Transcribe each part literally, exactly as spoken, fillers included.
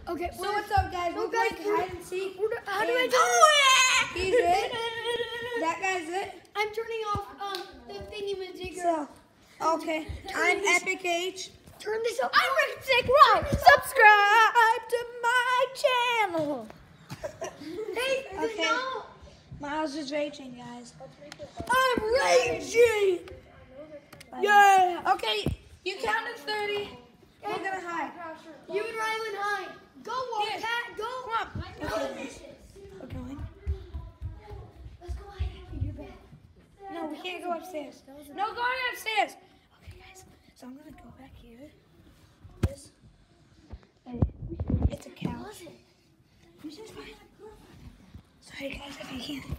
Okay. So what's up, guys? We're guys, playing hide and seek. How do I and do it? He's it. That guy's it. I'm turning off um the thingy majigger. So, okay. I'm Epic H. Turn this up. I'm Rick Rock. Subscribe to my channel. Hey, Okay. no. Miles is raging, guys. I'm raging. Yeah. Okay. You counted thirty. We're gonna hide. You and Rylan hide. Go, Yeah. Wildcat. Go. Come on. Okay. We're going. Let's go hide after your bed. No, we can't go upstairs. No going upstairs. Okay, guys. So I'm gonna go back here. This. And it's a couch. This is fine. Sorry, guys, if you can't.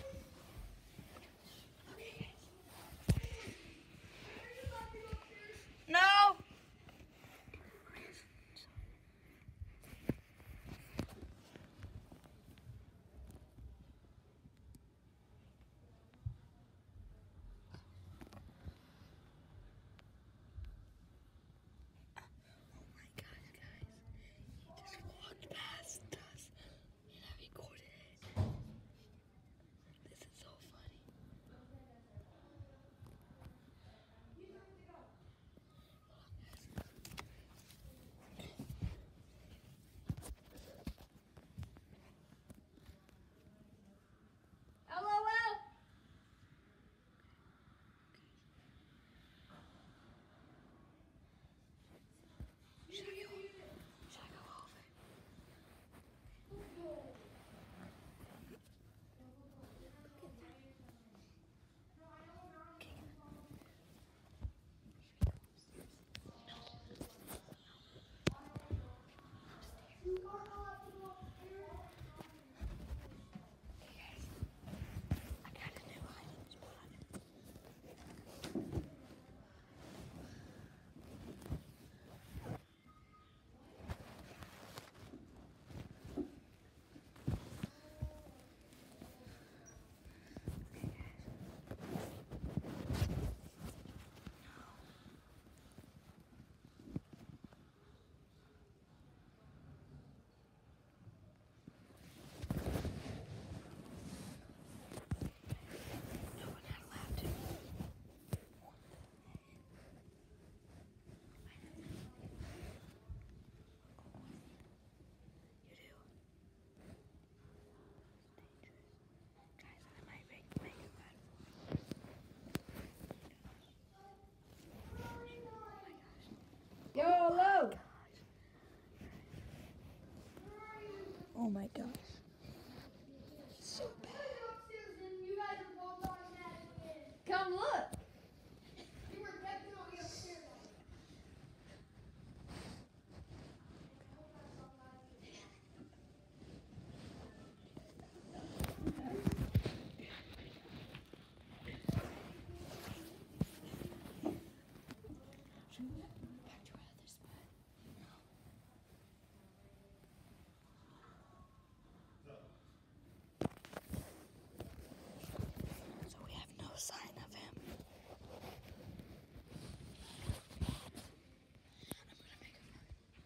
Okay, guys. No. YOLO! Oh my gosh. So bad. Come look. So we have no sign of him. I'm gonna make him.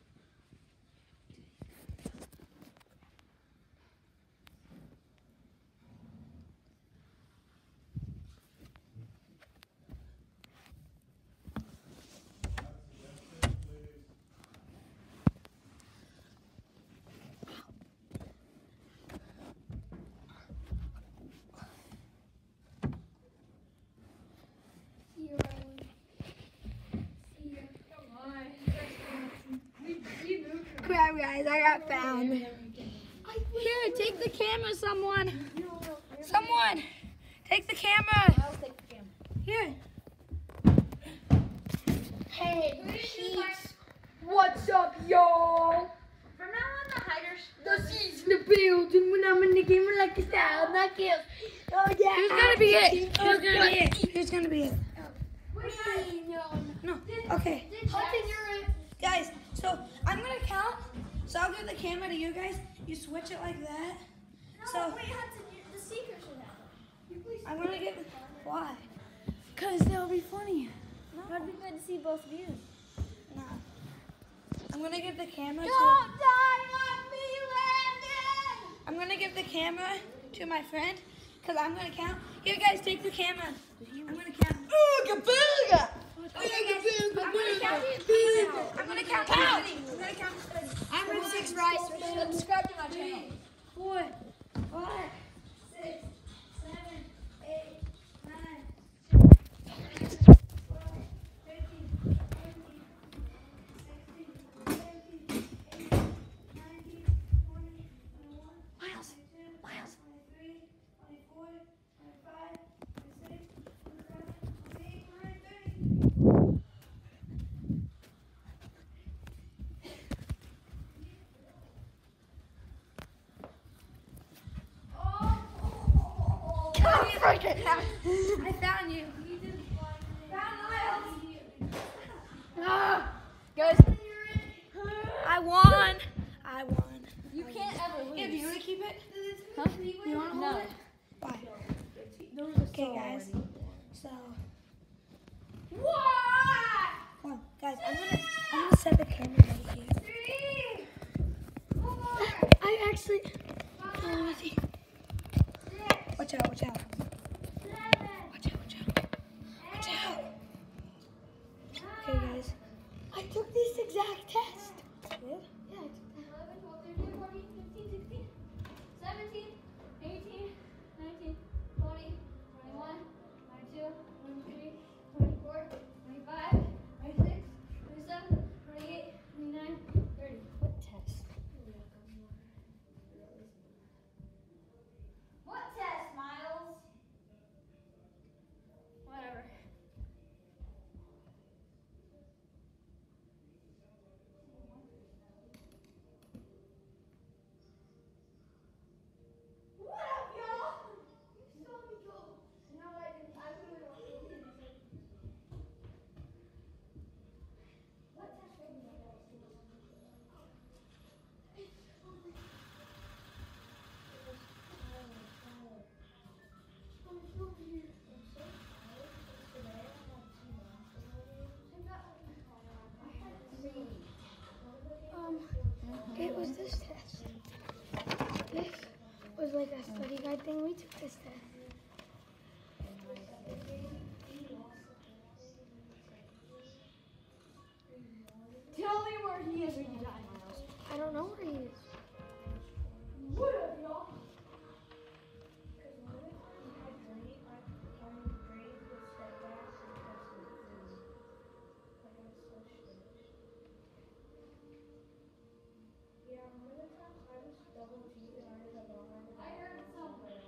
Crap, guys, I got found. Here, take the camera, someone. Someone, take the camera. I'll take the camera. Here. Hey, peeps. What's up, y'all? From now on, the hiders. The seeds in the building when I'm in the game like a style, not kills. Oh, yeah. Who's gonna be it? Who's gonna be it? Who's gonna be it? No. Okay. Hudson, you're it. Guys, so I'm gonna count. So I'll give the camera to you guys. You switch it like that. So Wait, Hudson, you- the seeker should have. I'm gonna give. Why? Because they'll be funny. It'd be good to see both views. No. I'm gonna give the camera to. Don't die, camera to my friend because I'm going to count. Here, guys, take the camera. I'm going to count. Ooga booga. Okay, guys, I'm going to count. I'm going to count. Count. I'm going to count to thirty. I'm Rim Six Rice. Subscribe to my channel. Four, five, six, seven, eight, nine, ten, twelve, thirteen, fourteen, sixteen, seventeen, eighteen, nineteen, twenty, twenty-one, Miles. twenty-two, Miles. twenty-three, twenty-four, twenty-five, twenty-six, twenty-seven, twenty-eight, twenty-nine, thirty. I found you. Found Miles. Ah, guys, I won. I won. you can't ever lose. Yeah, do you want to keep it? Huh? You want to hold No. it? Why? Okay, guys. So, What? come on, guys. I'm gonna, I'm gonna set the camera right here. Three. I actually. Oh, let's see. Watch out! Watch out! Watch out! Watch out! Watch out! Okay, guys. I took this exact test. Yeah. Yeah, I took that. eleven, twelve, thirteen, fourteen, fifteen, sixteen, seventeen, eighteen, nineteen, twenty, twenty-one, twenty-two, twenty-three, twenty-four, twenty-five, twenty-six, twenty-seven, twenty-eight, twenty-nine, thirty. What test? What test, Miles? Whatever. What up, y'all? You saw me go. No, I didn't. I really don't believe it. What test were you on? Um, it was this test. This was like a study guide thing. We took this test. Tell me where he is when you die, Miles. I don't know where he is. What up, y'all? I heard somewhere.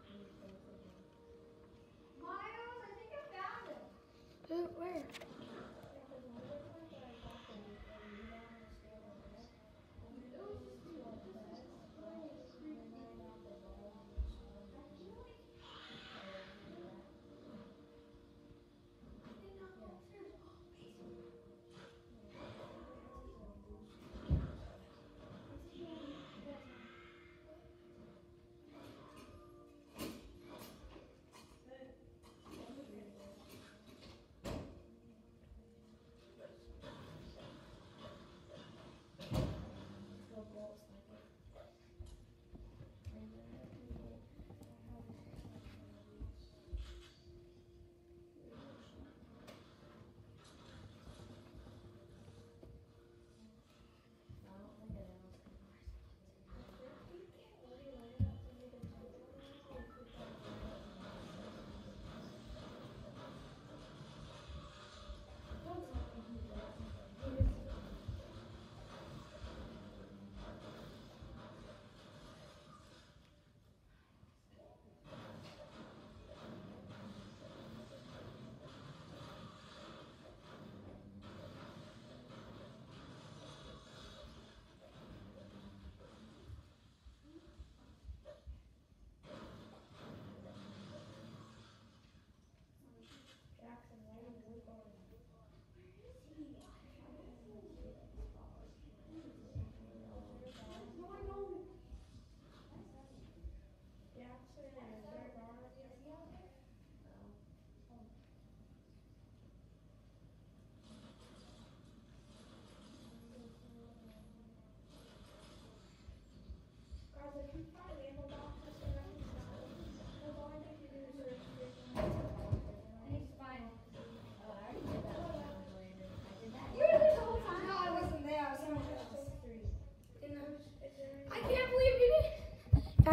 Miles, I think I found him. Who, where?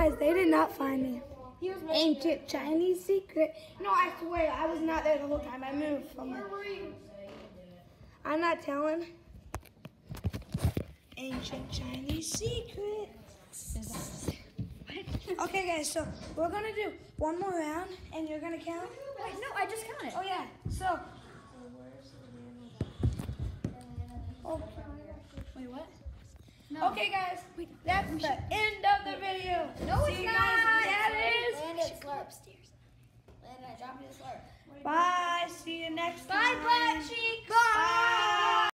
Guys, they did not find me. Ancient Chinese secret. No, I swear, I was not there the whole time. I moved from it. Where were you? I'm not telling. Ancient Chinese secret. Okay, guys, so we're gonna do one more round, and you're gonna count. Wait, no, I just counted. Oh yeah. So. Oh. Wait, what? No. Okay, guys. That's the end of the video. No, See it's you not. guys. Yeah, it is. Landon, slurp upstairs. Landon, I dropped you a slurp. Bye. See you next Bye, time. butt cheeks. Bye.